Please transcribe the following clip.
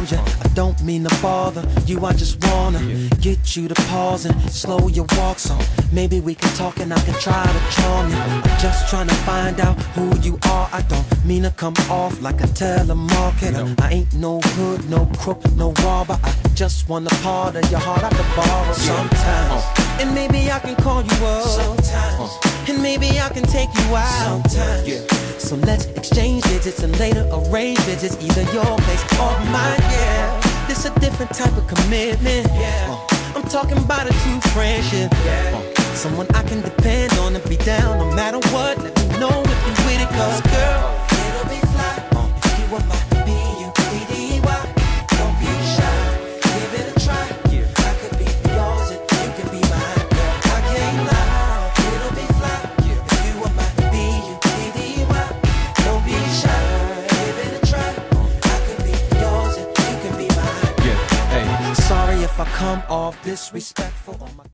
stranger. I don't mean to bother you, I just wanna get you to pause and slow your walk so maybe we can talk and I can try to charm you. I'm just trying to find out who you are. I don't mean to come off like a telemarketer. I ain't no hood, no crook, no robber. I just want a part of your heart I could borrow sometimes. And maybe I can call you up sometimes. And maybe I can take you out sometimes. So let's exchange digits and later arrange visits, either your place or mine, yeah. This a different type of commitment, yeah. I'm talking about a true friendship, yeah. Someone I can depend on and be down no matter what. Let me know if you with it, cause girl, it'll be fly if you were my B-U-E-D-Y. Don't be shy, give it a try. I could be yours and you can be mine, girl. I can't lie, it'll be fly if you were my B-U-E-D-Y. Don't be shy, give it a try. I could be yours and you can be mine. Sorry if I come off disrespectful.